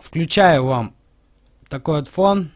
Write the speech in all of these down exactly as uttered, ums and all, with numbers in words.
Включаю вам такой вот фон.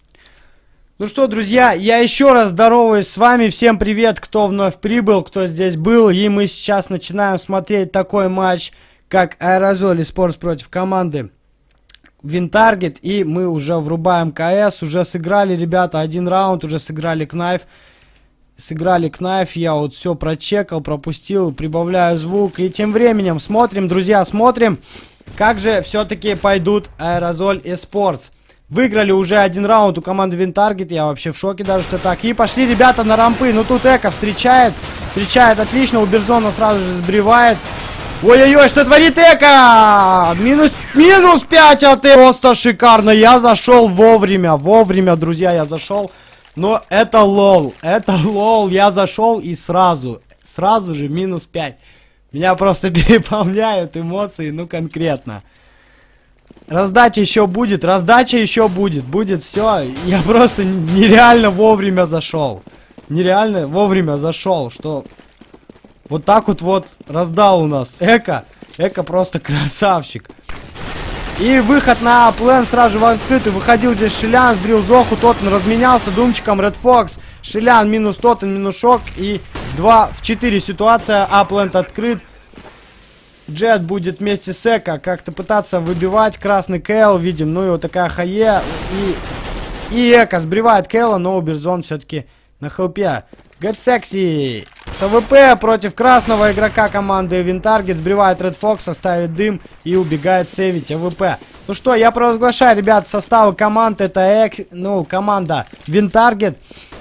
Ну что, друзья, я еще раз здороваюсь с вами. Всем привет, кто вновь прибыл, кто здесь был. И мы сейчас начинаем смотреть такой матч, как Аэрозоль Esports против команды Винтаргет. И мы уже врубаем КС. Уже сыграли, ребята, один раунд. Уже сыграли Кнайф. Сыграли Кнайф. Я вот все прочекал, пропустил. Прибавляю звук. И тем временем смотрим, друзья, смотрим, как же все-таки пойдут Аэрозоль Esports. Выиграли уже один раунд у команды Винтаргет. Я вообще в шоке даже, что так. И пошли ребята на рампы. Ну тут Эко встречает. Встречает отлично. У Берзона сразу же сбривает. Ой-ой-ой, что творит Эко? Минус, минус пять от Эко. Просто шикарно. Я зашел вовремя. Вовремя, друзья, я зашел. Но это лол. Это лол. Я зашел и сразу. Сразу же минус пять. Меня просто переполняют эмоции. Ну конкретно. Раздача еще будет, раздача еще будет, будет все. Я просто нереально вовремя зашел. Нереально вовремя зашел, что вот так вот вот раздал у нас Эко. Эко просто красавчик. И выход на плен сразу же в открытую. Выходил здесь Шилян, сбрил Зоху, Тотен разменялся думчиком, Ред Фокс. Шилян минус Тотен, минус Шок. И два в четыре ситуация, аплент открыт. Джет будет вместе с Эко как-то пытаться выбивать. Красный Кэл, видим, ну и вот такая хае. И, и Эко сбривает Кэла, но Уберзон все-таки на хелпе. Get Sexy с АВП против красного игрока команды Винтаргет. Сбривает Ред Фокса, ставит дым и убегает сейвить АВП. Ну что, я провозглашаю, ребят, составы команд. Это экс, ну, команда Винтаргет.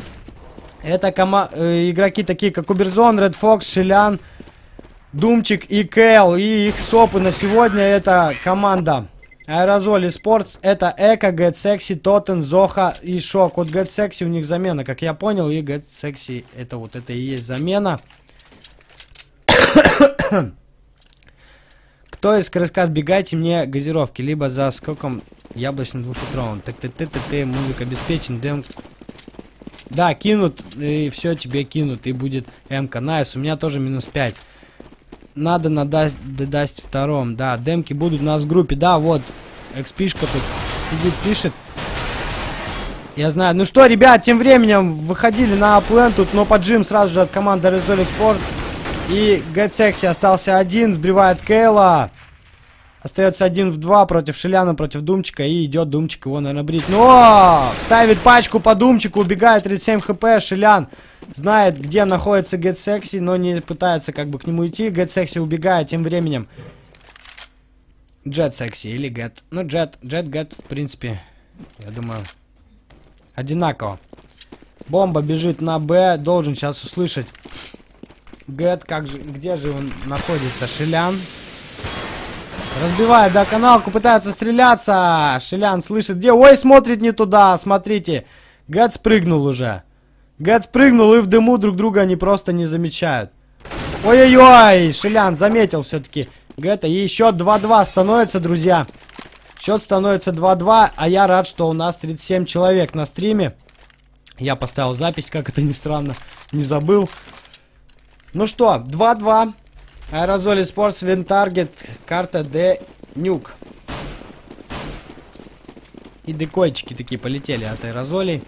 Это кома э, игроки такие, как Уберзон, Ред Фокс, Шилян, Думчик и Кэл. И их сопы на сегодня это команда Аэрозоль Esports. Это Эко, Get Sexy, Тотен, Зоха и Шок. Вот Get Sexy у них замена, как я понял. И Get Sexy это вот это и есть замена. Кто из КСК отбегайте мне газировки, либо за скоком яблочным двухлитровым. Так ты ты ты ты музыка обеспечен, дем. Да, кинут, и все тебе кинут, и будет МК. Найс, у меня тоже минус пять. Надо надасть, додасть втором. Да, демки будут у нас в группе. Да, вот, экспишка тут сидит, пишет. Я знаю. Ну что, ребят, тем временем выходили на плен тут, но поджим сразу же от команды Aerozolь Esports. И Get Sexy остался один, сбривает Кейла. Остается один в два против Шиляна, против Думчика. И идет Думчик его, наверное, брить. Но! Ставит пачку по Думчику, убегает тридцать семь хп. Шилян знает, где находится Get Sexy, но не пытается как бы к нему идти. Get Sexy убегает тем временем. Jet Sexy или Get. Ну, Jet, Jet, Get, в принципе, я думаю, одинаково. Бомба бежит на Б. Должен сейчас услышать Get, как же, где же он находится? Шилян. Разбивает, да, каналку, пытается стреляться. Шилян слышит, где? Ой, смотрит не туда, смотрите. Гэт спрыгнул уже. Гэт спрыгнул, и в дыму друг друга они просто не замечают. Ой-ой-ой, Шилян заметил все-таки Гэта. И счет два-два становится, друзья. Счет становится два-два, а я рад, что у нас тридцать семь человек на стриме. Я поставил запись, как это ни странно, не забыл. Ну что, два-два. Аэрозоль Esports, Винтаргет, карта Д, Нюк. И декойчики такие полетели от аэрозолей.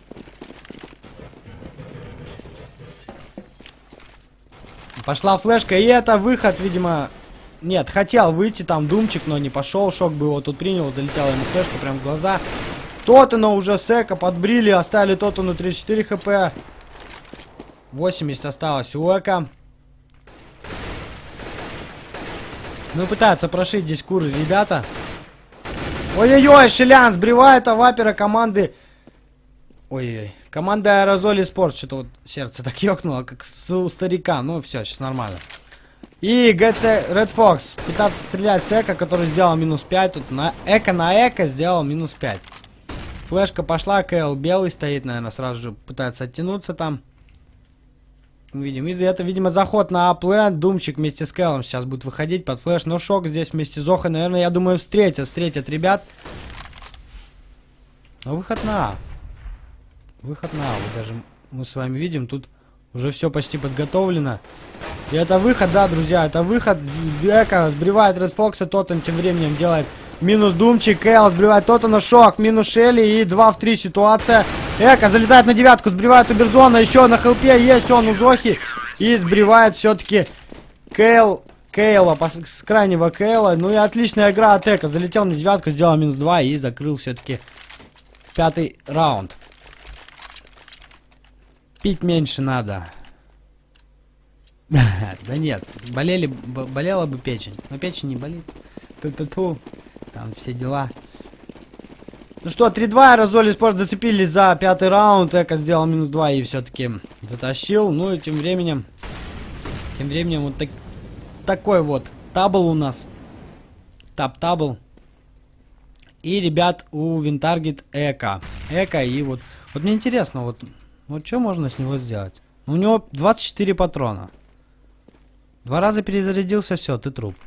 Пошла флешка, и это выход, видимо... Нет, хотел выйти там Думчик, но не пошел. Шок бы его тут принял, залетела ему флешка прям в глаза. Тотена уже с Эко подбрили, оставили Тотену тридцать четыре хп. восемьдесят осталось у Эко. Ну, пытаются прошить здесь куры, ребята. Ой-ой-ой, Шилян сбривает авапера команды. Ой-ой-ой. Команда Аэрозоль Esports. Что-то вот сердце так ёкнуло, как у старика. Ну, все, сейчас нормально. И Red Fox пытается стрелять с Эко, который сделал минус пять. Тут на Эко на Эко сделал минус пять. Флешка пошла, Кэл белый стоит, наверное, сразу же пытается оттянуться там. Мы видим, это, видимо, заход на аплен. Думчик вместе с Кэлом сейчас будет выходить под флеш. Но Шок здесь вместе с Зохой, наверное, я думаю, встретят. Встретят ребят. Но выход на А. Выход на А. Вот даже мы с вами видим, тут уже все почти подготовлено. И это выход, да, друзья, это выход. Эко сбривает Ред Фокса. Тотен тем временем делает Минус Думчик. Кейл сбривает Тоттена. Шок. Минус Шелли. И два в три ситуация. Эко залетает на девятку. Сбривает Уберзона. Еще на хелпе есть он у Зохи. И сбривает все-таки Кейл. Кейла. С крайнего Кейла. Ну и отличная игра от Эко. Залетел на девятку. Сделал минус два. И закрыл все-таки пятый раунд. Пить меньше надо. Да нет, болели, болела бы печень. Но печень не болит. Пу-пу-пу. Там все дела. Ну что, три-два. Аэрозоли Спорт зацепились за пятый раунд. Эко сделал минус два и все-таки затащил. Ну и тем временем... Тем временем вот так, такой вот табл у нас. Тап-табл. И, ребят, у Винтаргет Эко. Эко и вот... Вот мне интересно, вот... Вот что можно с него сделать? У него двадцать четыре патрона. Два раза перезарядился, все, ты труп.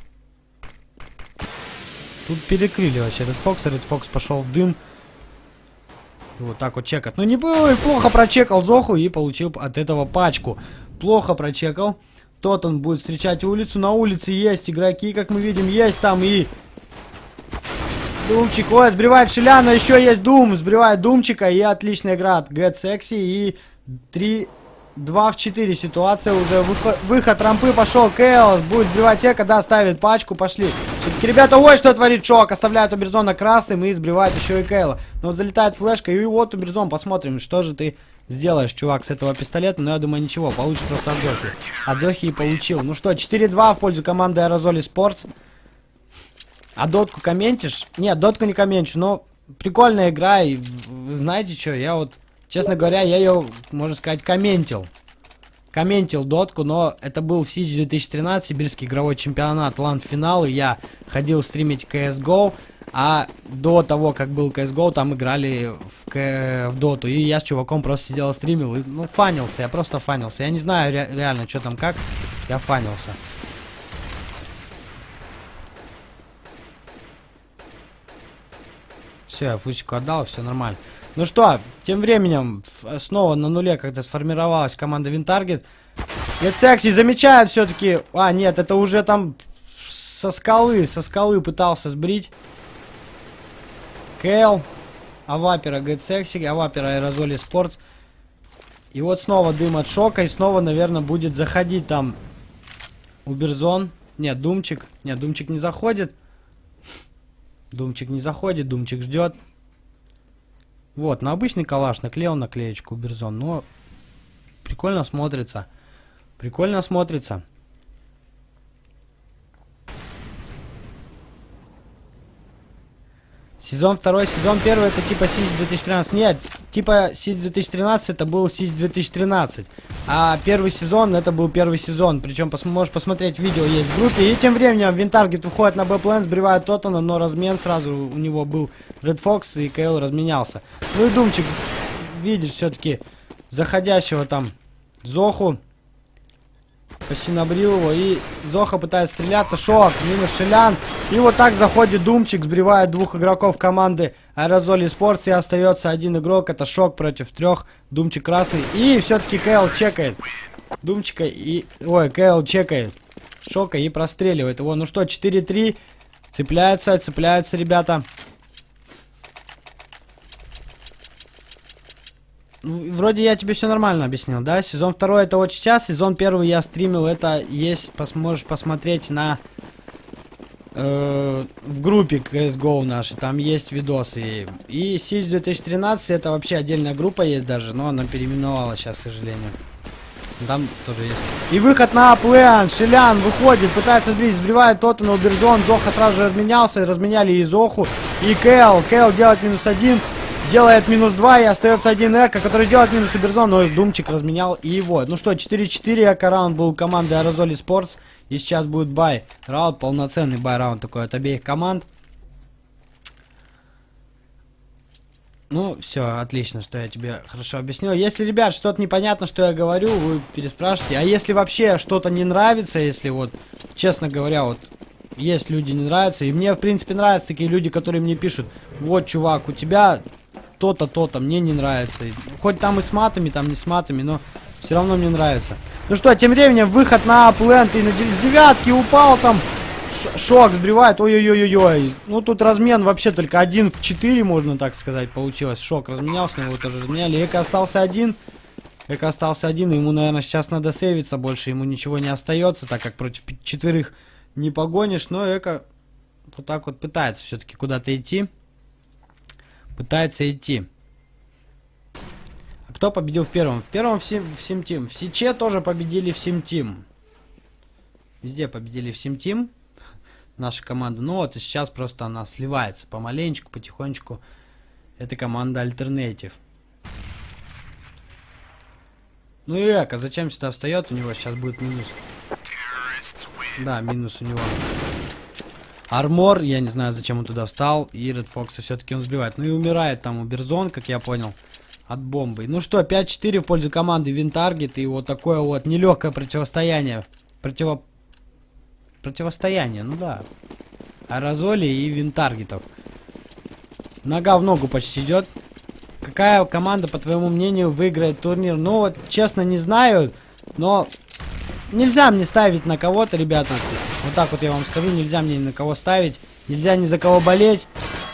Тут перекрыли вообще Red Fox. Red Fox пошел в дым. И вот так вот чекать. Ну не было, плохо прочекал Зоху и получил от этого пачку. Плохо прочекал. Тот он будет встречать улицу. На улице есть игроки, как мы видим. Есть там и... Думчик, ой, сбривает Шиляна, еще есть Дум, сбривает Думчика, и отличная игра от Get Sexy, и три два в четыре ситуация уже, выход, выход рампы пошел, Кейлс будет сбривать Эко, да, ставит пачку, пошли. Все-таки, ребята, ой, что творит Шок, оставляет Уберзона красным и сбривает еще и Кейла. Но вот залетает флешка, и вот Уберзон, посмотрим, что же ты сделаешь, чувак, с этого пистолета, но я думаю, ничего, получит просто от Зохи. От Зохи и получил. Ну что, четыре-два в пользу команды Aerozoli Sports. А дотку комментишь? Нет, дотку не комменчу, но прикольная игра, и вы знаете что, я вот, честно говоря, я ее, можно сказать, комментил. Комментил дотку, но это был Сидж две тысячи тринадцать, сибирский игровой чемпионат, лан-финал, и я ходил стримить си эс го, а до того, как был си эс го, там играли в, К... в доту, и я с чуваком просто сидел и стримил, и, ну, фанился, я просто фанился, я не знаю ре реально, что там как, я фанился. Все, я фусику отдал, все нормально. Ну что, тем временем снова на нуле как-то сформировалась команда Винтаргет. Get Sexy замечает все-таки. А, нет, это уже там со скалы, со скалы пытался сбрить. Кейл, Авапера Get Sexy, Авапера Aerozoli Sports. И вот снова дым от Шока, и снова, наверное, будет заходить там Уберзон. Нет, Думчик. Нет, Думчик не заходит. Думчик не заходит, Думчик ждет. Вот, на обычный калаш наклеил наклеечку Уберзон, но прикольно смотрится. Прикольно смотрится. Сезон второй, сезон первый это типа Сидж две тысячи тринадцать. Нет, типа Сидж две тысячи тринадцать это был Сидж две тысячи тринадцать. А первый сезон это был первый сезон. Причем пос можешь посмотреть видео есть в группе. И тем временем Винтаргет выходит на Б-план, сбривает Тоттена, но размен сразу у него был Red Fox и Кейл разменялся. Ну и Думчик видит все-таки заходящего там Зоху. Почти набрил его, и Зоха пытается стреляться, Шок, минус Шилян. И вот так заходит Думчик, сбривает двух игроков команды Aerozoli Sports, и остается один игрок, это Шок против трех, Думчик красный. И все-таки Кейл чекает Думчика, и... Ой, Кейл чекает Шока и простреливает его. Ну что, четыре-три, цепляются, цепляются ребята. Вроде я тебе все нормально объяснил, да? Сезон второй это вот сейчас, сезон первый я стримил, это есть, пос можешь посмотреть на э, в группе си эс го нашей, там есть видосы. И Сидж две тысячи тринадцать это вообще отдельная группа есть даже, но она переименовалась сейчас, к сожалению. Там тоже есть. И выход на плей-ан, Шилян выходит, пытается сбрить, сбривает Тоттена, Уберзон, Зоха сразу же разменялся, разменяли и Зоху, и Кейл, Кейл делает минус один. Делает минус два, и остается один Эко, который делает минус Уберзон, но Думчик разменял и его. Ну что, четыре-четыре, Эко-раунд был у команды Aerozoli Sports. И сейчас будет бай раунд, полноценный бай-раунд такой от обеих команд. Ну, все, отлично, что я тебе хорошо объяснил. Если, ребят, что-то непонятно, что я говорю, вы переспрашивайте. А если вообще что-то не нравится, если вот, честно говоря, вот... Есть люди, не нравятся. И мне, в принципе, нравятся такие люди, которые мне пишут: вот, чувак, у тебя то-то, то-то, мне не нравится. Хоть там и с матами, там не с матами, но все равно мне нравится. Ну что, тем временем выход на плент. И на девятки упал там Шок сбривает. Ой-ой-ой-ой. Ну, тут размен вообще только один в четыре, можно так сказать, получилось. Шок разменялся, но его тоже разменяли. Эко остался один. Эко остался один. Ему, наверное, сейчас надо сейвиться. Больше ему ничего не остается, так как против четверых не погонишь. Но Эко вот так вот пытается все-таки куда-то идти. Пытается идти. А кто победил в первом? В первом в Сим-Тим. В Сиче тоже победили в Сим-Тим. Везде победили в Сим-Тим. Наша команда. Ну вот и сейчас просто она сливается помаленечку, потихонечку. Это команда Альтернатив. Ну и Эко, зачем сюда встает? У него сейчас будет минус. Да, минус у него. Армор, я не знаю, зачем он туда встал. И Ред Фокса все-таки он сбивает. Ну и умирает там Уберзон, как я понял, от бомбы. Ну что, пять четыре в пользу команды Винтаргет. И вот такое вот нелегкое противостояние. Противо... Противостояние, ну да. Аэрозоли и Винтаргетов. Нога в ногу почти идет. Какая команда, по твоему мнению, выиграет турнир? Ну вот, честно, не знаю. Но нельзя мне ставить на кого-то, ребята. Вот так вот я вам скажу. Нельзя мне ни на кого ставить. Нельзя ни за кого болеть.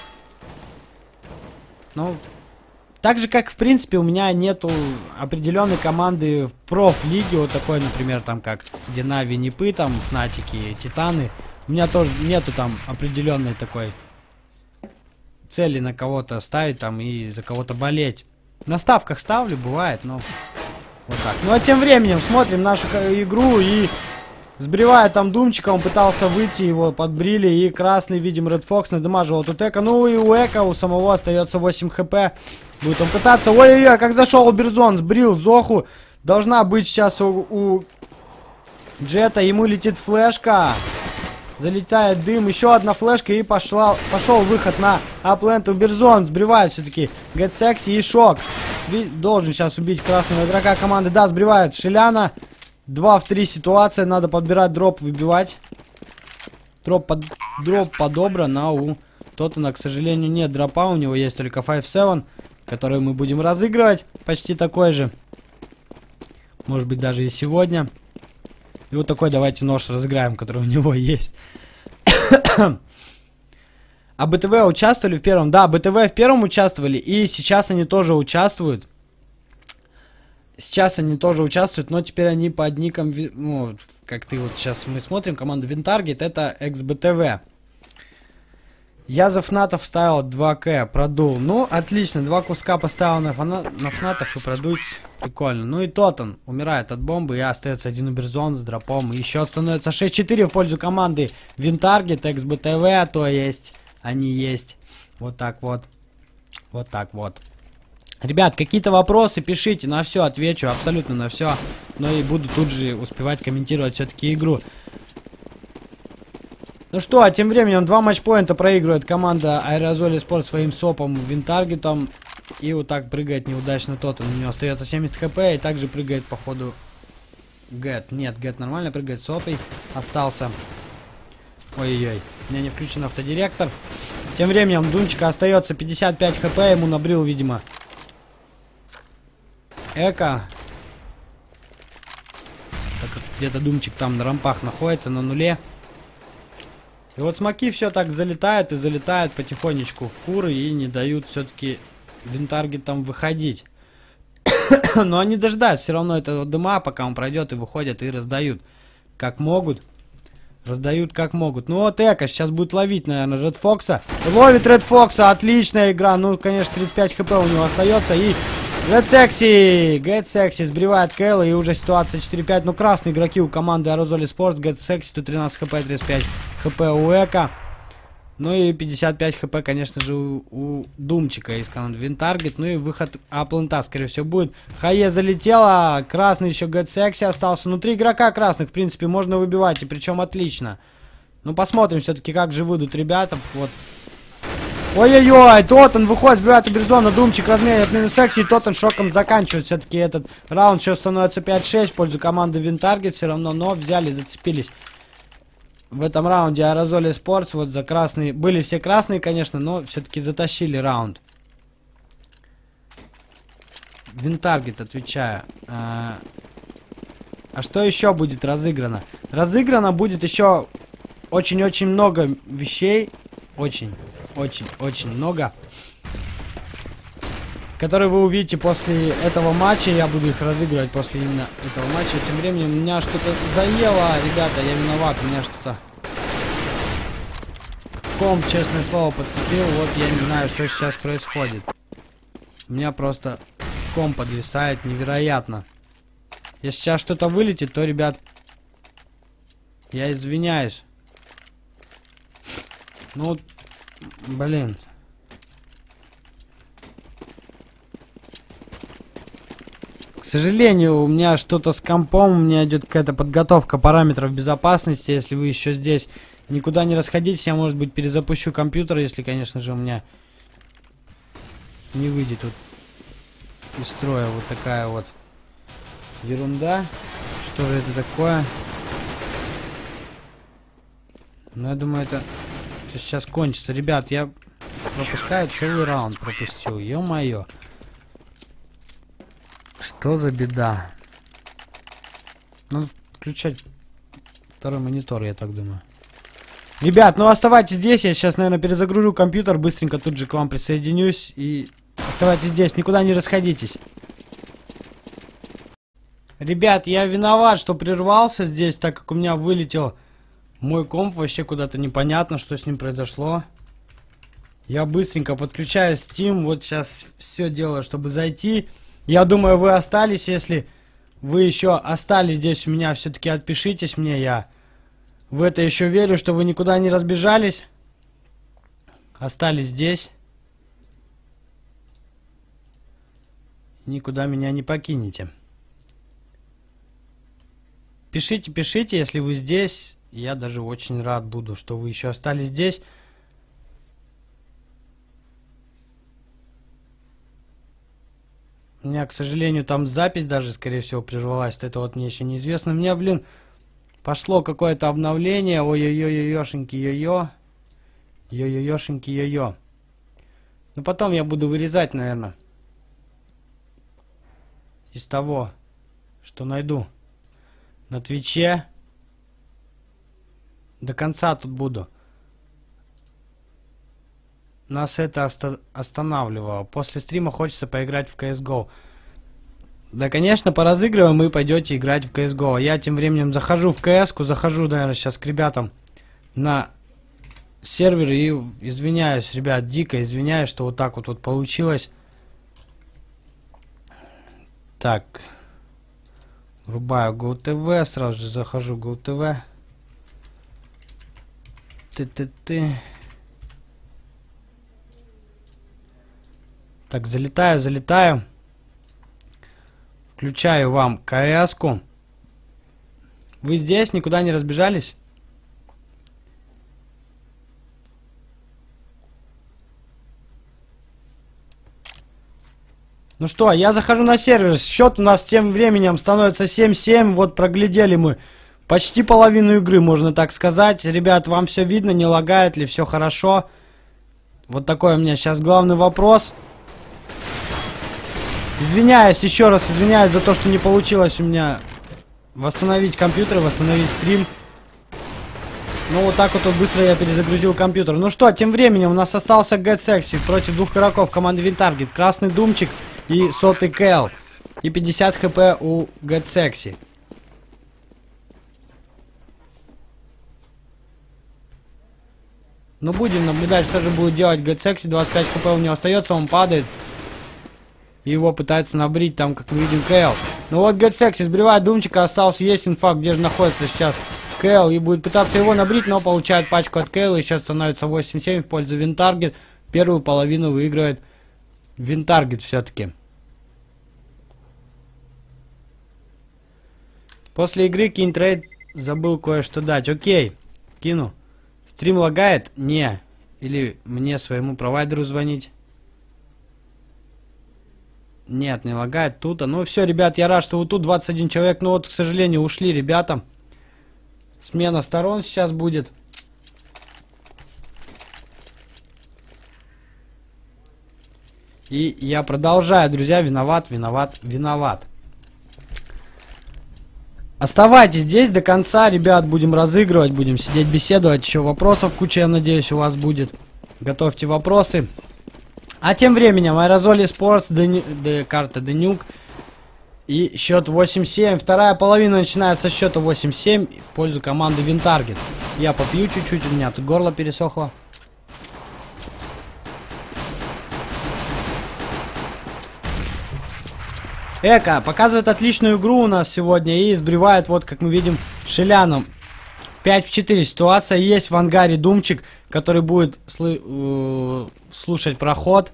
Ну, так же, как, в принципе, у меня нету определенной команды в проф-лиге. Вот такой, например, там, как Динави, Нипы, там, Фнатики, Титаны. У меня тоже нету там определенной такой цели на кого-то ставить там и за кого-то болеть. На ставках ставлю, бывает, но вот так. Ну, а тем временем смотрим нашу игру и... Сбривая там Думчика, он пытался выйти, его подбрили, и красный, видим, Ред Фокс надамаживал тут Эко. Ну и у Эко, у самого остается восемь хп. Будет он пытаться. Ой-ой-ой, как зашел Уберзон, сбрил Зоху. Должна быть сейчас у, у Джета, ему летит флешка. Залетает дым, еще одна флешка, и пошла, пошел выход на Апленд. Уберзон сбривает все-таки Get Sexy и Шок. Должен сейчас убить красного игрока команды. Да, сбривает Шиляна. два в три ситуация, надо подбирать дроп, выбивать. Дроп, под, дроп подобран, а у Тоттена, к сожалению, нет дропа. У него есть только пять семь, который мы будем разыгрывать. Почти такой же. Может быть, даже и сегодня. И вот такой давайте нож разыграем, который у него есть. А БТВ участвовали в первом? Да, БТВ в первом участвовали, и сейчас они тоже участвуют. Сейчас они тоже участвуют, но теперь они под ником, ну, как ты вот сейчас мы смотрим, команда Винтаргет, это экс бэ тэ вэ. Я за Фнатов вставил два ка, продул. Ну, отлично, два куска поставил на, фана... на Фнатов и продуть. Прикольно. Ну и Тоттен умирает от бомбы, и остается один Уберзон с дропом. И счет становится шесть четыре в пользу команды Винтаргет, экс бэ тэ вэ, то есть они есть. Вот так вот. Вот так вот. Ребят, какие-то вопросы пишите, на все отвечу, абсолютно на все. Но и буду тут же успевать комментировать все-таки игру. Ну что, а тем временем два матчпоинта проигрывает команда Аэрозоли Спорт своим сопом Винтаргетом. И вот так прыгает неудачно Тоттен. У него остается семьдесят хп, и также прыгает по ходу Гэт. Нет, Гэт нормально прыгает, сотый остался. Ой-ой-ой, у меня не включен автодиректор. Тем временем Дунчика остается пятьдесят пять хп, ему набрил, видимо, Эко. Так как где-то Думчик там на рампах находится, на нуле. И вот смоки все так залетают и залетают потихонечку в куры и не дают все-таки Винтаргетам выходить. Но они дождаются все равно этого дыма, пока он пройдет, и выходят и раздают как могут. Раздают как могут. Ну вот Эко сейчас будет ловить, наверное, Ред Фокса. Ловит Ред Фокса, отличная игра. Ну, конечно, тридцать пять хп у него остается. И Get Sexy! Get Sexy сбривает Кэлла, и уже ситуация четыре пять. Ну, красные игроки у команды Аэрозоли Спортс. Get Sexy, тут тринадцать хп, тридцать пять хп у Эко. Ну и пятьдесят пять хп, конечно же, у, у Думчика из команды Винтаргет. Ну и выход Аплента, скорее всего, будет. Хае залетела. Красный еще Get Sexy остался. Ну, три игрока красных, в принципе, можно выбивать. И причем отлично. Ну, посмотрим все-таки, как же выйдут ребята. Вот. Ой-ой-ой, Тоттен выходит, сбивает Уберзона, Думчик разменяет минус Секси, и Тоттен шоком заканчивает все-таки этот раунд. Сейчас становится пять шесть в пользу команды Винтаргет все равно, но взяли, зацепились. В этом раунде Аэрозоли Спортс, вот за красные, были все красные, конечно, но все-таки затащили раунд. Винтаргет, отвечаю. А, а что еще будет разыграно? Разыграно будет еще очень-очень много вещей. Очень, очень, очень много. Которые вы увидите после этого матча. Я буду их разыгрывать после именно этого матча. Тем временем меня что-то заело. Ребята, я виноват. У меня что-то... Комп, честное слово, подкупил. Вот я не знаю, что сейчас происходит. У меня просто комп подвисает невероятно. Если сейчас что-то вылетит, то, ребят, я извиняюсь. Ну, блин. К сожалению, у меня что-то с компом. У меня идет какая-то подготовка параметров безопасности. Если вы еще здесь, никуда не расходитесь. Я, может быть, перезапущу компьютер, если, конечно же, у меня не выйдет вот из строя вот такая вот ерунда. Что же это такое? Ну, я думаю, это, это сейчас кончится. Ребят, я пропускаю целый раунд. Пропустил. Ё-моё. Что за беда? Надо включать второй монитор, я так думаю. Ребят, ну оставайтесь здесь. Я сейчас, наверное, перезагружу компьютер. Быстренько тут же к вам присоединюсь. И оставайтесь здесь. Никуда не расходитесь. Ребят, я виноват, что прервался здесь, так как у меня вылетел мой комп. Вообще куда-то непонятно, что с ним произошло. Я быстренько подключаю Steam. Вот сейчас все делаю, чтобы зайти. Я думаю, вы остались. Если вы еще остались здесь у меня, все-таки отпишитесь мне. Я в это еще верю, что вы никуда не разбежались. Остались здесь. Никуда меня не покинете. Пишите, пишите, если вы здесь. Я даже очень рад буду, что вы еще остались здесь. У меня, к сожалению, там запись даже, скорее всего, прервалась. Это вот мне еще неизвестно. У меня, блин, пошло какое-то обновление. Ой-ой-ой-ой-ошеньки, йо-йо. Йо-йо-йошеньки, йо-йо. Но потом я буду вырезать, наверное, из того, что найду на Твиче. До конца тут буду. Нас это оста останавливало. После стрима хочется поиграть в си эс го. Да, конечно, поразыгрываем, и пойдете играть в си эс го. Я тем временем захожу в си эс-ку, захожу, наверное, сейчас к ребятам на сервер и извиняюсь, ребят, дико извиняюсь, что вот так вот, вот получилось. Так. Врубаю GoTV, сразу же захожу в GoTV. Ты-ты-ты. Так, залетаю, залетаю. Включаю вам си эс-ку. Вы здесь, никуда не разбежались? Ну что, я захожу на сервер. Счет у нас тем временем становится семь-семь. Вот проглядели мы почти половину игры, можно так сказать. Ребят, вам все видно, не лагает ли, все хорошо? Вот такой у меня сейчас главный вопрос. Извиняюсь, еще раз извиняюсь за то, что не получилось у меня восстановить компьютер, восстановить стрим. Ну вот так вот, вот быстро я перезагрузил компьютер. Ну что, тем временем у нас остался GetSexy против двух игроков команды Винтаргет. Красный Думчик и сотый Кэл. И пятьдесят хп у GetSexy. Ну будем наблюдать, что же будет делать GetSexy. двадцать пять хп у него остается, он падает. И его пытается набрить там, как мы видим, Кэл. Ну вот GetSexy сбривает Думчика, остался есть инфа, где же находится сейчас Кэл. И будет пытаться его набрить, но получает пачку от Кэла. И сейчас становится восемь-семь в пользу Винтаргет. Первую половину выигрывает Винтаргет все-таки. После игры кинь трейд, забыл кое-что дать. Окей, кину. Стрим лагает? Не. Или мне своему провайдеру звонить? Нет, не лагает тут. Ну все, ребят, я рад, что вот тут двадцать один человек. Но вот, к сожалению, ушли ребята. Смена сторон сейчас будет. И я продолжаю, друзья. Виноват, виноват, виноват. Оставайтесь здесь до конца, ребят, будем разыгрывать, будем сидеть беседовать. Еще вопросов куча, я надеюсь, у вас будет. Готовьте вопросы. А тем временем Aerosol Esports, Дени... Д... карта Денюк. И счет восемь семь. Вторая половина начинается со счета восемь семь в пользу команды Винтаргет. Я попью чуть-чуть, у меня тут горло пересохло. Эко показывает отличную игру у нас сегодня и сбривает, вот как мы видим, Шеляном. пять в четыре ситуация. Есть в ангаре Думчик, который будет слы э слушать проход.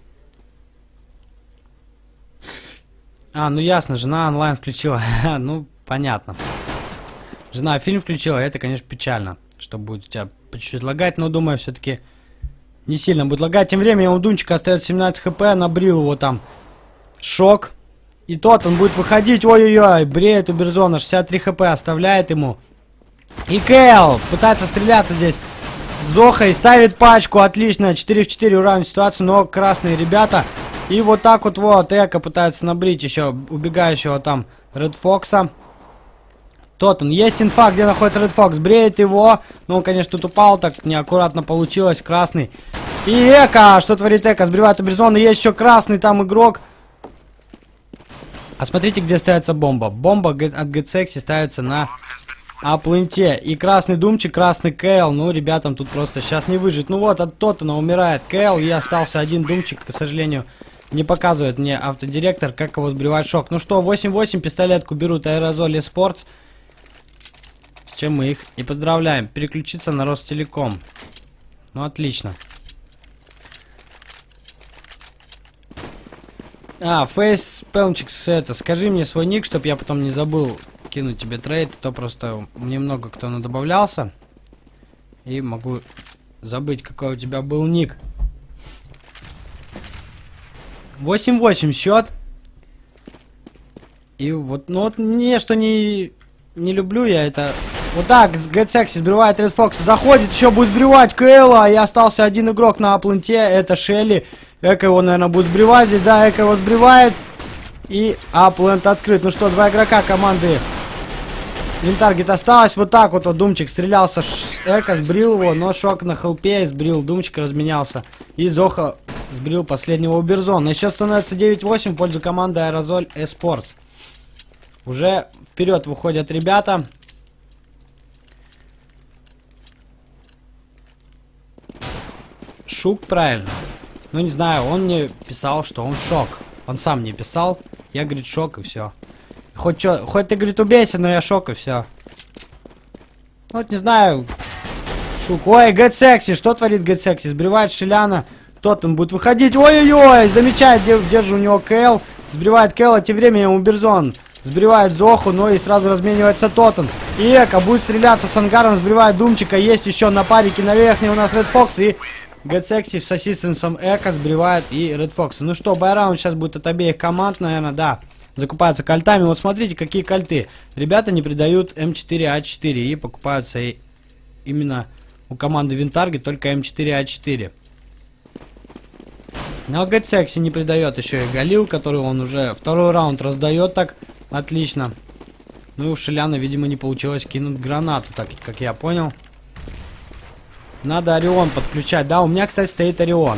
А, ну ясно, жена онлайн включила. Ну, понятно. Жена фильм включила, это, конечно, печально, что будет у тебя по чуть-чуть лагать, но думаю, все-таки не сильно будет лагать. Тем временем у Думчика остается семнадцать хп, набрил его там шок. И тот, он будет выходить, ой-ой-ой, бреет у Берзона, шестьдесят три хп оставляет ему. И Кэл пытается стреляться здесь с Зохой, ставит пачку, отлично, четыре в четыре уравнивает ситуацию, но красные ребята. И вот так вот вот, Эко пытается набрить еще убегающего там Ред Фокса. Тот он, есть инфа, где находится Ред Фокс, бреет его, но он, конечно, тут упал, так неаккуратно получилось, красный. И Эко, что творит Эко, сбривает у Берзона, есть еще красный там игрок. А смотрите, где ставится бомба. Бомба от GetSexy ставится на апленте. И красный Думчик, красный Кэл. Ну, ребятам тут просто сейчас не выжить. Ну вот, от Тоттена умирает Кэл. И остался один Думчик. К сожалению, не показывает мне автодиректор, как его сбривать шок. Ну что, восемь восемь пистолетку берут Aerosol Esports. С чем мы их и поздравляем. Переключиться на Ростелеком. Ну, отлично. А, Фейс Пелмчикс, это, скажи мне свой ник, чтобы я потом не забыл кинуть тебе трейд, а то просто мне много кто надобавлялся. И могу забыть, какой у тебя был ник. восемь восемь счет. И вот, ну вот мне что не, не люблю я это. Вот так, с GetSexy сбривает Ред Фокс, заходит, еще будет сбривать Кэлла, и остался один игрок на апленте, это Шелли. Эко его, наверное, будет сбривать здесь, да, Эко его сбривает. И аплент открыт. Ну что, два игрока команды Винтаргет осталось. Вот так вот, вот Думчик стрелялся с Эко, сбрил его, но шок на хелпе, сбрил, Думчик разменялся. И Зоха сбрил последнего у Берзона. И счет становится девять восемь в пользу команды Aerosol Esports. Уже вперед выходят ребята. Шук, правильно. Ну, не знаю, он мне писал, что он шок. Он сам мне писал. Я, говорит, шок и все. Хоть, чё, хоть ты, говорит, убейся, но я шок и все. Вот, не знаю. Шук. Ой, GetSexy, что творит GetSexy? Сбривает Шеляна. Тот он будет выходить. Ой-ой-ой, замечает, держит у него Кэл. Сбривает Кэлла, тем временем у Берзон. Сбривает Зоху, но и сразу разменивается Тоттен. И Эко будет стреляться с ангаром, сбривает Думчика. Есть еще на парике на верхней у нас Ред Фокс и... GetSexy с ассистенсом Эко сбривает и Ред Фокса. Ну что, байраунд сейчас будет от обеих команд, наверное, да. Закупаются кольтами. Вот смотрите, какие кольты. Ребята не придают эм четыре а четыре и покупаются и именно у команды Винтаргет только эм четыре а четыре. Но GetSexy не придает еще и Галил, который он уже второй раунд раздает так. Отлично. Ну и у Шеляна, видимо, не получилось кинуть гранату, так как я понял. Надо Орион подключать. Да, у меня, кстати, стоит Орион.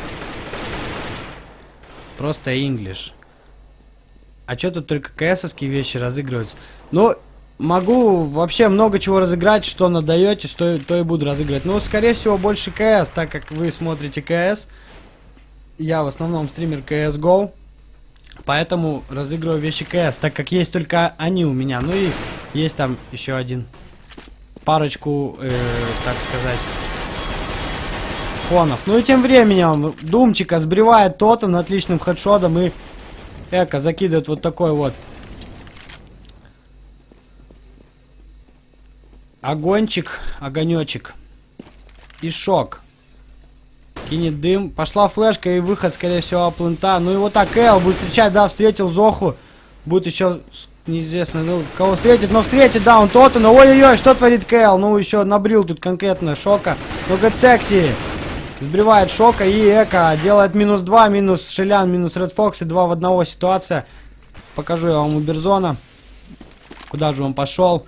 Просто English. А что тут только КСовские вещи разыгрываются? Ну, могу вообще много чего разыграть, что надаете, что то и буду разыгрывать. Ну, скорее всего, больше КС, так как вы смотрите КС. Я в основном стример си эс го. Поэтому разыгрываю вещи КС, так как есть только они у меня. Ну и есть там еще один. Парочку, э, так сказать... фонов. Ну и тем временем Думчика сбривает Тоттен отличным хедшотом и Эко закидывает вот такой вот огончик, огонечек и шок. Кинет дым. Пошла флешка и выход, скорее всего, аплента. Ну и вот так Эл будет встречать, да, встретил Зоху. Будет еще неизвестно, ну, кого встретит, но встретит, да, он Тоттена. Ой-ой-ой, что творит Кэл? Ну, еще набрил тут конкретно Шока. Ну, GetSexy сбривает Шока и Эко делает минус два, минус Шелян, минус Ред Фокс и два в одного ситуация. Покажу я вам у Берзона. Куда же он пошел?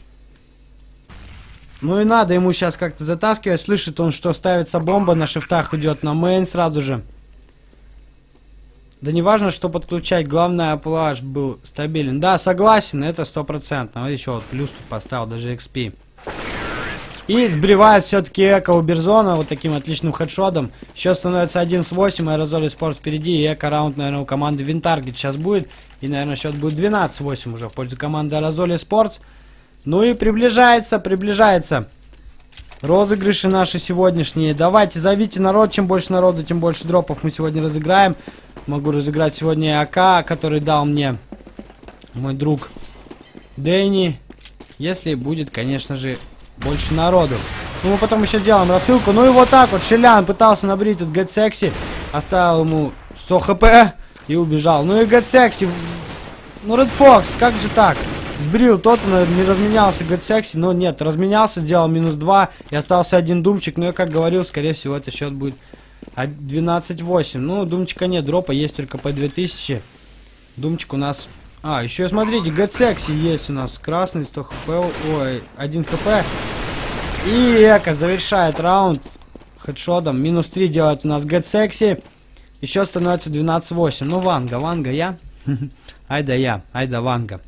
Ну и надо ему сейчас как-то затаскивать. Слышит он, что ставится бомба, на шифтах идет на мейн сразу же. Да не важно, что подключать, главное, плаш был стабилен. Да, согласен, это стопроцентно. Вот еще вот плюс тут поставил, даже икс пи. И сбривает все-таки эко у Берзона вот таким отличным хедшотом. Еще становится один с восемь, Аэрозоль Спорт впереди. И эко-раунд, наверное, у команды Винтаргет сейчас будет. И, наверное, счет будет двенадцать восемь уже в пользу команды Аэрозоль Спортс. Ну и приближается, приближается. Розыгрыши наши сегодняшние. Давайте, зовите народ. Чем больше народу, тем больше дропов мы сегодня разыграем. Могу разыграть сегодня АК, который дал мне мой друг Дэнни. Если будет, конечно же, больше народу. Ну, мы потом еще сделаем рассылку. Ну и вот так вот Шилян пытался набрить тут Get Sexy. Оставил ему сто хп и убежал. Ну и Get Sexy. Ну, Red Fox, как же так? Сбрил тот, не разменялся Get Sexy. Но нет, разменялся, сделал минус два. И остался один думчик. Но я как говорил, скорее всего, это счет будет двенадцать восемь. Ну, думчика нет, дропа есть только по две тысячи. Думчик у нас... А, еще смотрите, Get Sexy есть у нас. Красный, сто хп. Ой, один хп. И эко завершает раунд хедшотом. Минус три делает у нас Get Sexy. Еще становится двенадцать восемь. Ну, Ванга, Ванга я. Айда я, айда Ванга.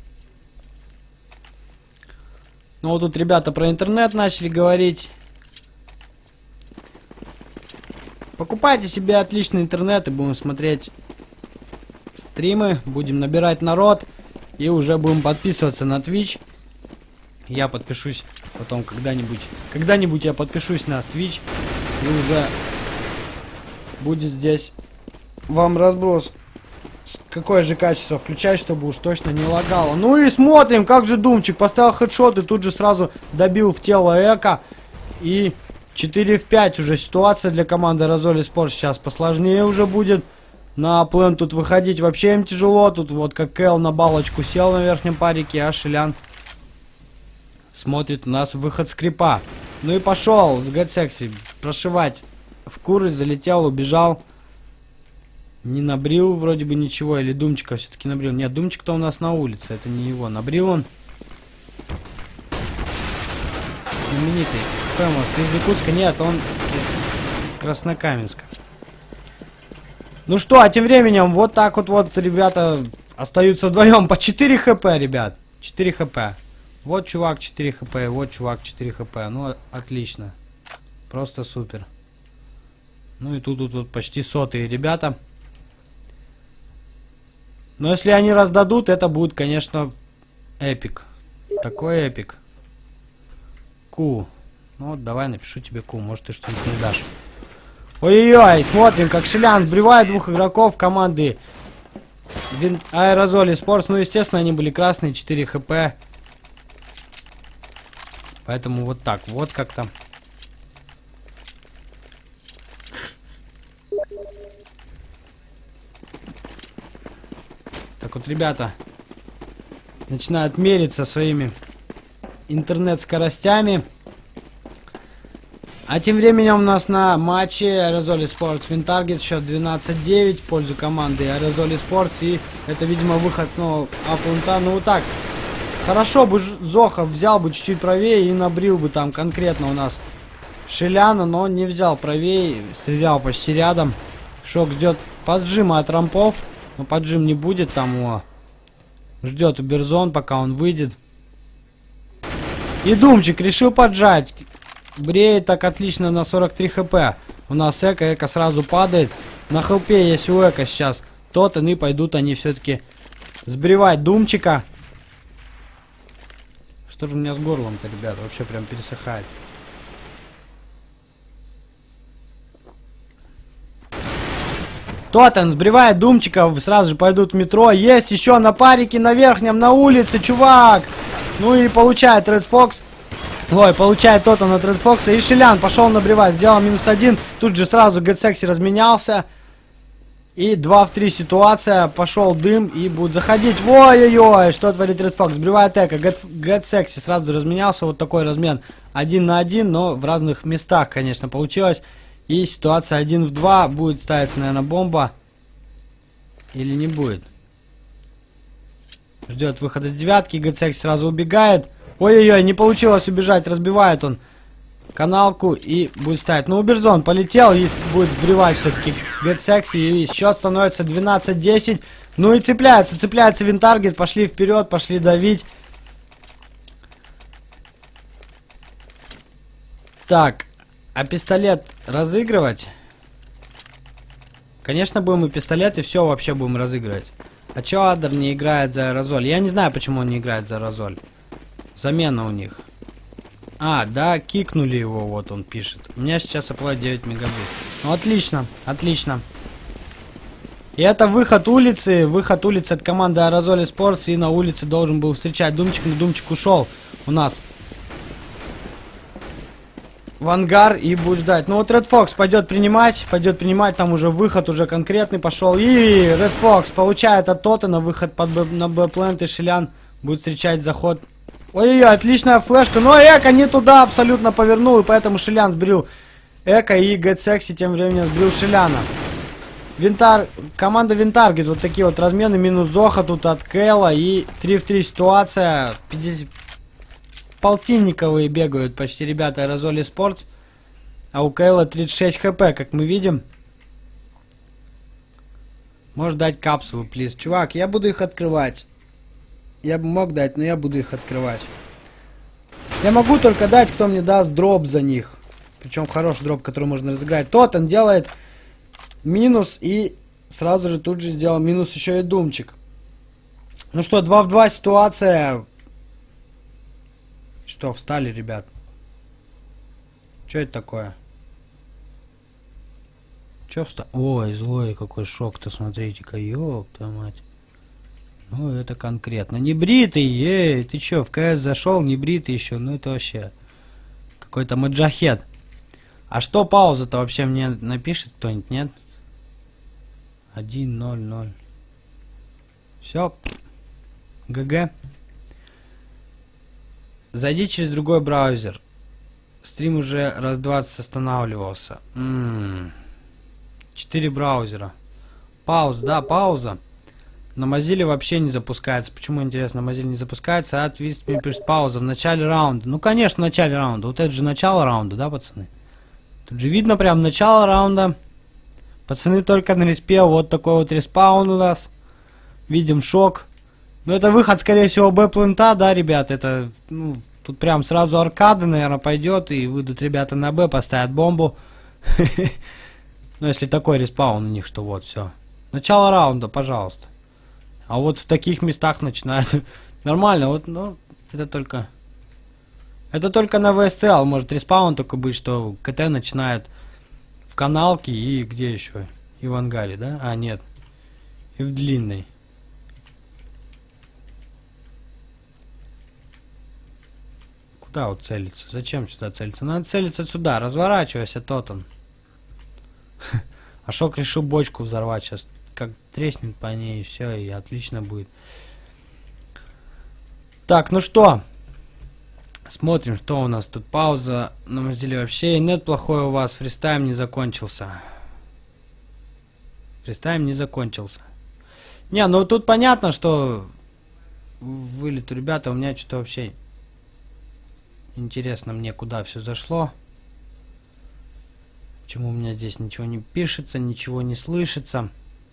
Ну, вот тут ребята про интернет начали говорить. Покупайте себе отличный интернет и будем смотреть стримы, будем набирать народ и уже будем подписываться на Twitch. Я подпишусь потом когда-нибудь. Когда-нибудь я подпишусь на Twitch и уже будет здесь вам разброс. Какое же качество включать, чтобы уж точно не лагало. Ну и смотрим, как же Думчик поставил хедшот и тут же сразу добил в тело эко. И четыре в пять уже ситуация для команды Аэрозоль Спорт. Сейчас посложнее уже будет. На плен тут выходить вообще им тяжело. Тут вот как Кэл на балочку сел на верхнем парике, а Шилян смотрит у нас выход скрипа. Ну и пошел с Get Sexy прошивать в куры, залетел, убежал. Не набрил вроде бы ничего, или Думчика все-таки набрил. Нет, Думчик-то у нас на улице, это не его. Набрил он. Знаменитый Фэмос, ты из Якутска? Нет, он из Краснокаменска. Ну что, а тем временем вот так вот вот ребята остаются вдвоем по четыре хп, ребят. четыре хп. Вот чувак четыре хп, вот чувак четыре хп. Ну, отлично. Просто супер. Ну и тут, тут, тут почти сотые ребята. Но если они раздадут, это будет, конечно, эпик. Такой эпик. Ку. Ну вот, давай напишу тебе Ку, может ты что-нибудь не дашь. Ой-ой-ой, смотрим, как Шилян сбривает двух игроков команды Аэрозоль Спортс. Ну, естественно, они были красные, четыре хп. Поэтому вот так, вот как-то. Так вот, ребята начинают мериться своими интернет-скоростями. А тем временем у нас на матче Аэрозоль Спортс Винтаргет счет двенадцать девять в пользу команды Аэрозоль Спортс. И это, видимо, выход снова Апунта. Ну вот так. Хорошо бы Зохов взял бы чуть-чуть правее и набрил бы там конкретно у нас Шиляна, но не взял правее. Стрелял почти рядом. Шок ждет поджима от рампов. Но поджим не будет там его. Ждет Уберзон, пока он выйдет. И Думчик решил поджать. Бреет так отлично на сорок три хп. У нас эко, эко сразу падает. На хелпе есть у эко сейчас тотен, и пойдут они все-таки сбривать Думчика. Что же у меня с горлом-то, ребят? Вообще прям пересыхает. Тотен сбривает Думчика, сразу же пойдут в метро. Есть еще на парике на верхнем, на улице, чувак. Ну и получает Red Fox. Ой, получает Тотен от Red Fox. И Шилян пошел набривать, сделал минус один. Тут же сразу Get Sexy разменялся. И два в три ситуация. Пошел дым и будет заходить. Ой-ой-ой, что творит Red Fox? Сбривает эко. Get, Get Sexy сразу разменялся. Вот такой размен. Один на один, но в разных местах, конечно, получилось. И ситуация один в два. Будет ставиться, наверное, бомба. Или не будет? Ждет выхода с девятки. Гэтсекси сразу убегает. Ой-ой-ой, не получилось убежать. Разбивает он каналку и будет ставить. Ну, Уберзон полетел. И будет сбривать все-таки Гэтсекси. И счет становится двенадцать десять. Ну и цепляется. Цепляется Винтаргет. Пошли вперед. Пошли давить. Так. А пистолет разыгрывать? Конечно, будем и пистолет, и все вообще будем разыгрывать. А чё Адер не играет за аэрозоль? Я не знаю, почему он не играет за аэрозоль. Замена у них. А, да, кикнули его, вот он пишет. У меня сейчас оплата девять мегабит. Ну, отлично, отлично. И это выход улицы, выход улицы от команды Аэрозоль Спортс. И на улице должен был встречать Думчик, но Думчик ушел у нас в ангар и будет ждать. Ну вот Red Fox пойдет принимать, пойдет принимать, там уже выход уже конкретный пошел. И Red Fox получает от Тоттена выход под Б, на Б-плент, и Шилян будет встречать заход. Ой-ой-ой, отличная флешка, но Эко не туда абсолютно повернул, и поэтому Шилян сбрил Эко, и Гэтсекси тем временем сбрил Шиляна. Винтар, команда Винтаргет, вот такие вот размены, минус Зоха тут от Кэла, и три в три ситуация, пятьдесят... полтинниковые бегают почти ребята Аэрозоль Спортс. А у Кэла тридцать шесть хп, как мы видим. Можешь дать капсулу, плиз. Чувак, я буду их открывать. Я бы мог дать, но я буду их открывать. Я могу только дать, кто мне даст дроп за них. Причем хороший дроп, который можно разыграть. Тоттен делает минус и сразу же тут же сделал минус еще и Думчик. Ну что, два в два ситуация. Что, встали, ребят? Что это такое? Че встал? Ой, злой какой шок-то, смотрите-ка, ёпта мать. Ну, это конкретно. Не бритый, эй, ты чё, в КС зашел, не бритый еще, ну это вообще какой-то маджахет. А что пауза-то вообще мне напишет кто-нибудь, нет? один ноль ноль. Все. ГГ. Зайди через другой браузер. Стрим уже раз двадцать останавливался. М-м-м. Четыре браузера. Пауза, да, пауза. На Mozilla вообще не запускается. Почему, интересно, на Mozilla не запускается? А твист мне пишет пауза в начале раунда. Ну, конечно, в начале раунда. Вот это же начало раунда, да, пацаны? Тут же видно прям начало раунда. Пацаны только на респе. Вот такой вот респаун у нас. Видим шок. Ну, это выход, скорее всего, Б-плента, да, ребят? Это, ну, тут прям сразу аркада, наверное, пойдет. И выйдут ребята на Б, поставят бомбу. Ну, если такой респаун у них, что вот, все. Начало раунда, пожалуйста. А вот в таких местах начинают. Нормально, вот, ну, это только... Это только на ви эс си эл может респаун только быть, что КТ начинает в каналке и где еще? И в ангаре, да? А, нет. И в длинной. Куда вот целиться? Зачем сюда целиться? Надо целиться сюда. Разворачивайся, Тоттен. А Шок решил бочку взорвать сейчас. Как треснет по ней, и все, и отлично будет. Так, ну что? Смотрим, что у нас тут. Пауза на Mozilla вообще. Нет, плохой у вас. Фристайм не закончился. Фристайм не закончился. Не, ну тут понятно, что вылет у ребята. У меня что-то вообще интересно мне, куда все зашло. Почему у меня здесь ничего не пишется, ничего не слышится.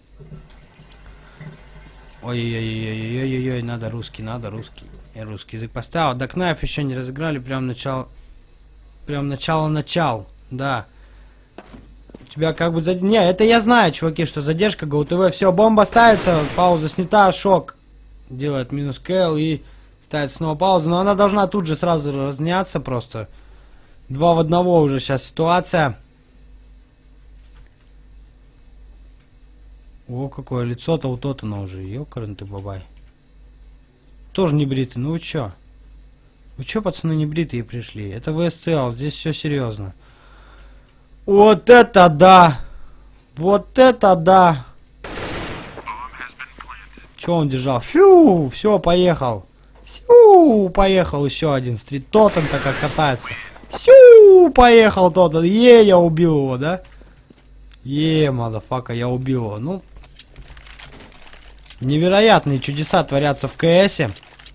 Ой-ой-ой-ой-ой-ой-ой, надо русский, надо русский. Я русский язык поставил. Дакнайф еще не разыграли, прям начало. Прям начало-начал, да. У тебя как бы... Зад... Не, это я знаю, чуваки, что задержка, ГУТВ. Все, бомба ставится, пауза снята, Шок делает минус КЛ и ставит снова паузу. Но она должна тут же сразу разняться просто. Два в одного уже сейчас ситуация. О, какое лицо-то у Тоттена уже. Ёкарен ты, бабай. Тоже не бритый. Ну вы чё? Вы чё, пацаны, не бритые пришли? Это ви эс си эл. Здесь все серьезно. Вот это да! Вот это да! Чё он держал? Фью! Все, поехал. Фью! Поехал еще один стрит. Тоттен-то как катается. Фью! Поехал Тоттен. Е, я убил его, да? Е, мадафака, я убил его. Ну... Невероятные чудеса творятся в КСе.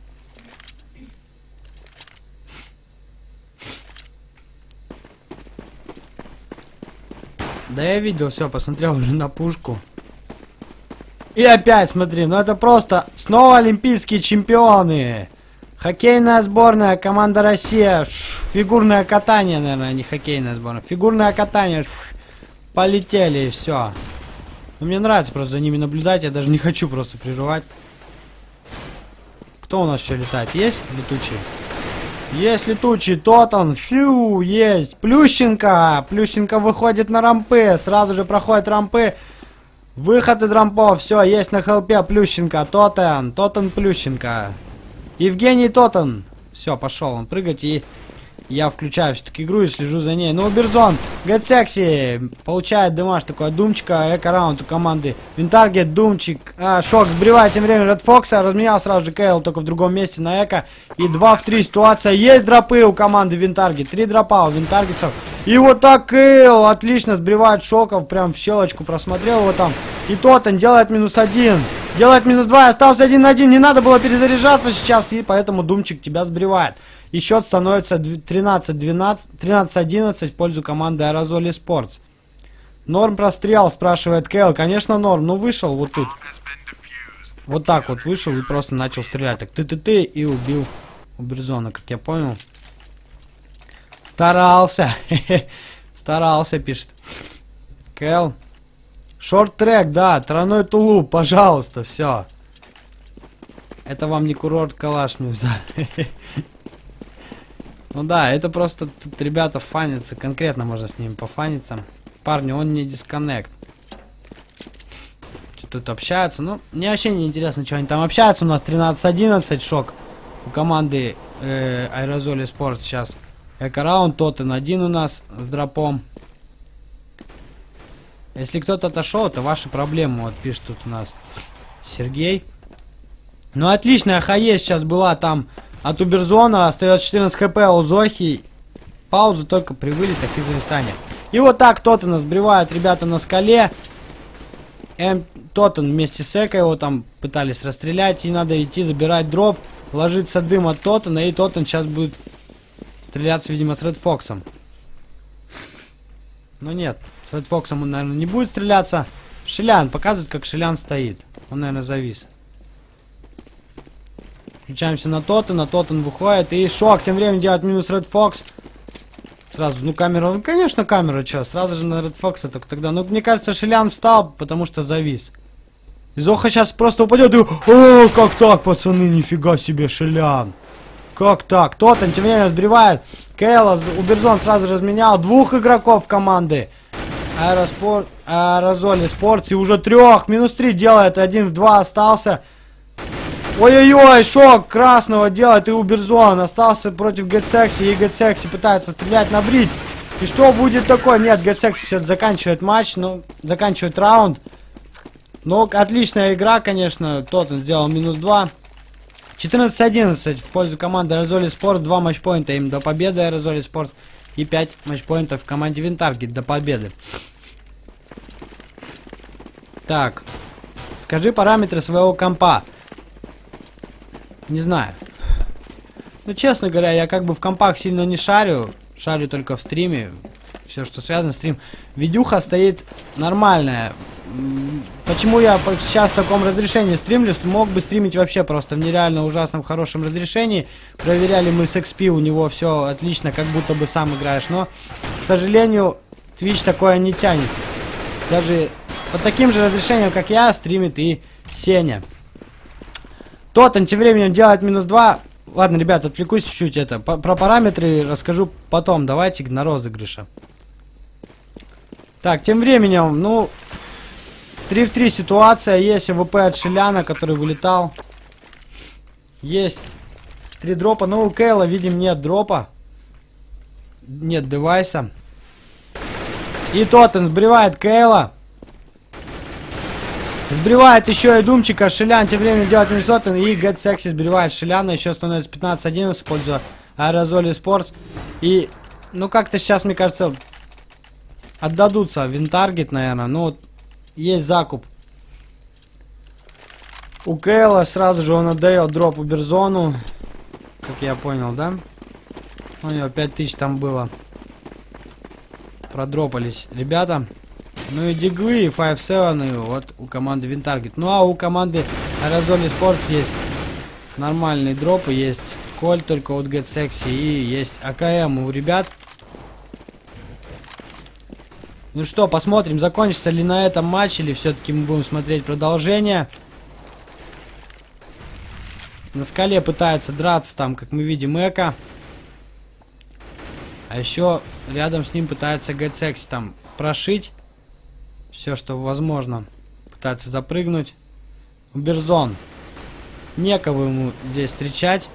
Да я видел, все, посмотрел уже на пушку. И опять, смотри, ну это просто снова олимпийские чемпионы. Хоккейная сборная, команда Россия. Фигурное катание, наверное, не хоккейная сборная. Фигурное катание. Полетели, и все. Ну, мне нравится просто за ними наблюдать, я даже не хочу просто прерывать. Кто у нас еще летает? Есть летучий? Есть летучий, тот он, фью, есть. Плющенко, Плющенко выходит на рампы, сразу же проходит рампы. Выход из рампов, все, есть на хелпе Плющенко, Тотен, Тотен Плющенко. Евгений Тотен. Все, пошел он прыгать, и я включаю все-таки игру и слежу за ней. Ну, Уберзон, Get Sexy, получает дымаш такой, Думчика, эко-раунд у команды. Винтаргет, Думчик, а, Шок сбривает тем временем Ред Фокса, разменял сразу же Кейл, только в другом месте на эко. И два в три ситуация, есть дропы у команды Винтаргет, три дропа у Винтаргетцев. И вот так Кейл отлично сбривает Шоков, прям в щелочку просмотрел его там. И Тотен делает минус один, делает минус два, остался один на один, не надо было перезаряжаться сейчас, и поэтому Думчик тебя сбривает. И счет становится тринадцать двенадцать, тринадцать одиннадцать в пользу команды Аэрозоль Спортс. Норм прострел, спрашивает Кейл. Конечно, норм. Ну, вышел вот тут. Вот так вот вышел и просто начал стрелять. Так ты-ты-ты и убил Уберзона, как я понял. Старался. Старался, пишет. Кейл. Шорт-трек, да. Тройной тулуп, пожалуйста, все. Это вам не курорт Калаш мне взяли. Ну да, это просто тут ребята фанятся, конкретно можно с ними пофаниться. Парни, он не дисконнект. Тут общаются, ну, мне вообще не интересно, что они там общаются. У нас тринадцать одиннадцать, Шок. У команды э, Аэрозоль Спорт сейчас эко-раунд, Тотен один у нас с дропом. Если кто-то отошел, это ваши проблемы, вот пишет тут у нас Сергей. Ну, отличная хае сейчас была там. От Уберзона остается четырнадцать хп у Зохи. Пауза только при вылетах и зависания. И вот так Тотена сбривают ребята на скале. М Тотен вместе с Эко его там пытались расстрелять. И надо идти забирать дроп. Ложится дым от Тотена. И Тотен сейчас будет стреляться, видимо, с Ред Фоксом. Но нет, с Ред Фоксом он, наверное, не будет стреляться. Шилян показывает, как Шилян стоит. Он, наверное, завис. Включаемся на Тотена, Тотен выходит, и Шок тем временем делает минус Ред Фокс. Сразу, ну камера, ну конечно камера, что, сразу же на Ред Фокса, только тогда. Ну, мне кажется, Шилян встал, потому что завис. И Зоха сейчас просто упадет и... О, как так, пацаны, нифига себе, Шилян. Как так? Тотен тем временем сбривает. Кейла, Уберзон сразу разменял двух игроков команды Аэроспорт, Аэрозоль Спортс, и уже трех, минус три делает, один в два остался. Ой-ой-ой, Шок красного делает, и Уберзон остался против Get Sexy, и Get Sexy пытается стрелять на брить. И что будет такое? Нет, Get Sexy все заканчивает матч, ну, заканчивает раунд. Ну, отличная игра, конечно, Тотен сделал минус два. четырнадцать одиннадцать в пользу команды Аэрозоль Спортс, два матчпоинта им до победы Аэрозоль Спортс, и пять матчпоинтов в команде Винтаргет до победы. Так, скажи параметры своего компа. Не знаю. Ну, честно говоря, я как бы в компах сильно не шарю. Шарю только в стриме. Все, что связано с стримом. Видюха стоит нормальная. Почему я сейчас в таком разрешении стримлю? Мог бы стримить вообще просто в нереально ужасном хорошем разрешении. Проверяли мы с икс пи, у него все отлично, как будто бы сам играешь. Но, к сожалению, Twitch такое не тянет. Даже под таким же разрешением, как я, стримит и Сеня. Тотен тем временем делает минус два. Ладно, ребят, отвлекусь чуть-чуть это. По про параметры расскажу потом. Давайте на розыгрыша. Так, тем временем, ну, три в три ситуация. Есть АВП от Шиляна, который вылетал. Есть три дропа. Но у Кейла, видим, нет дропа. Нет девайса. И Тотен сбривает Кейла. Сбривает еще и Думчика. Шилян тем временем делает минус Тотен. И Get Sexy сбривает Шиляна. Еще становится пятнадцать одиннадцать в пользу Аэрозоль Спортс. И, ну, как-то сейчас, мне кажется, отдадутся Винтаргет, наверное. Ну, вот, есть закуп. У Кейла сразу же он отдает дроп Уберзону. Как я понял, да? У него пять тысяч там было. Продропались ребята. Ну и диглы, и пять семь, и вот у команды Винтаргет. Ну а у команды Aerosol Sports есть нормальные дропы. Есть Коль, только вот Get Sexy, и есть АКМ у ребят. Ну что, посмотрим, закончится ли на этом матч, или все-таки мы будем смотреть продолжение. На скале пытается драться там, как мы видим, Эко. А еще рядом с ним пытается Get Sexy там прошить все, что возможно. Пытается запрыгнуть. Уберзон. Некого ему здесь встречать.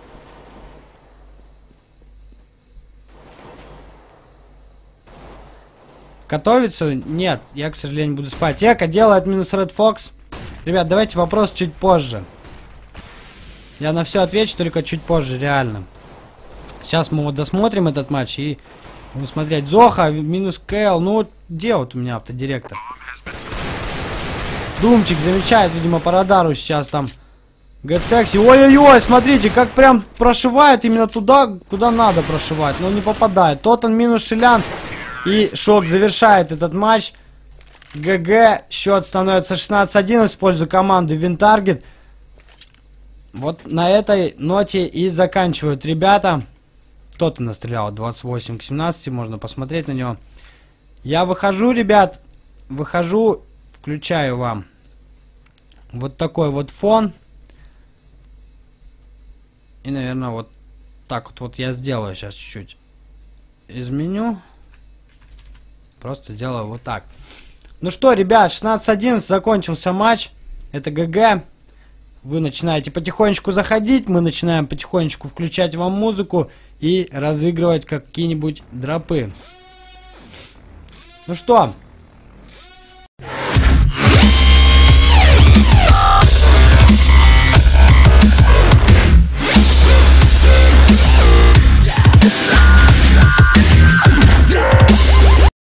Готовится? Нет, я, к сожалению, буду спать. Эко делает минус Red Fox. Ребят, давайте вопрос чуть позже. Я на все отвечу, только чуть позже, реально. Сейчас мы вот досмотрим этот матч и будем смотреть. Зоха, минус Кейл. Ну, где вот у меня автодиректор? Думчик замечает, видимо, по радару сейчас там. Get Sexy. Ой-ой-ой, смотрите, как прям прошивает именно туда, куда надо прошивать. Но не попадает. Тот он минус Шилян. И Шок завершает этот матч. ГГ. Счет становится шестнадцать один в пользу команды Винтаргет. Вот на этой ноте и заканчивают ребята. Кто-то настрелял двадцать восемь к семнадцати. Можно посмотреть на него. Я выхожу, ребят. Выхожу. Включаю вам вот такой вот фон. И, наверное, вот так вот, вот я сделаю сейчас чуть-чуть. Изменю. Просто сделаю вот так. Ну что, ребят, шестнадцать одиннадцать закончился матч. Это ГГ. Вы начинаете потихонечку заходить. Мы начинаем потихонечку включать вам музыку и разыгрывать какие-нибудь дропы. Ну что,